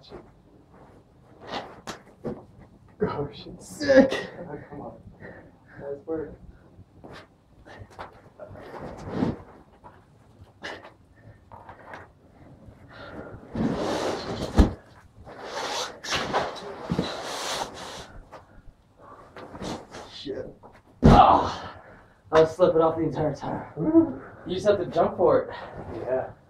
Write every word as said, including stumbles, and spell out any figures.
Oh shit. Sick. Oh, come on. Nice work. Shit. Oh, I was slipping off the entire time. You just have to jump for it. Yeah.